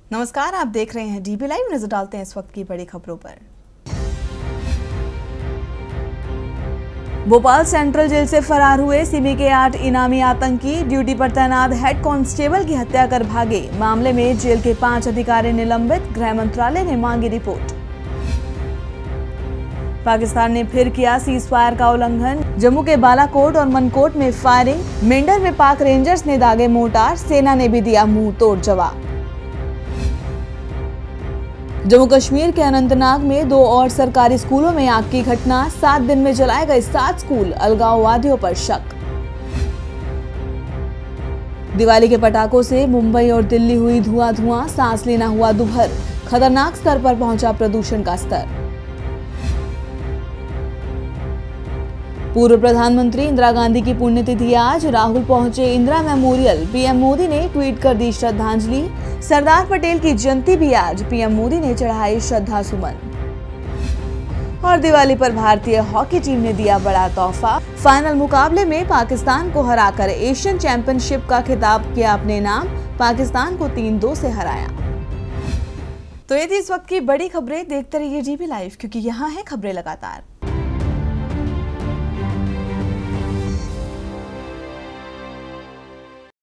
नमस्कार, आप देख रहे हैं डीबी लाइव। नजर डालते हैं इस वक्त की बड़ी खबरों पर। भोपाल सेंट्रल जेल से फरार हुए सिमी के 8 इनामी आतंकी ड्यूटी पर तैनात हेड कांस्टेबल की हत्या कर भागे। मामले में जेल के 5 अधिकारी निलंबित, गृह मंत्रालय ने मांगी रिपोर्ट। पाकिस्तान ने फिर किया सीजफायर का उल्लंघन, जम्मू के बालाकोट और मनकोट में फायरिंग। मेंढर में पाक रेंजर्स ने दागे मोर्टार, सेना ने भी दिया मुंह तोड़ जवाब। जम्मू कश्मीर के अनंतनाग में 2 और सरकारी स्कूलों में आग की घटना, 7 दिन में जलाए गए 7 स्कूल, अलगाववादियों पर शक। दिवाली के पटाखों से मुंबई और दिल्ली हुई धुआं, सांस लेना हुआ दुभर, खतरनाक स्तर पर पहुंचा प्रदूषण का स्तर। पूर्व प्रधानमंत्री इंदिरा गांधी की पुण्यतिथि आज, राहुल पहुंचे इंदिरा मेमोरियल, पीएम मोदी ने ट्वीट कर दी श्रद्धांजलि। सरदार पटेल की जयंती भी आज, पीएम मोदी ने चढ़ाई श्रद्धा सुमन। और दिवाली पर भारतीय हॉकी टीम ने दिया बड़ा तोहफा, फाइनल मुकाबले में पाकिस्तान को हराकर एशियन चैंपियनशिप का खिताब किया अपने नाम, पाकिस्तान को 3-2 से हराया। तो ये थी इस वक्त की बड़ी खबरें। देखते रहिए डीबी लाइव, क्योंकि यहाँ है खबरें लगातार।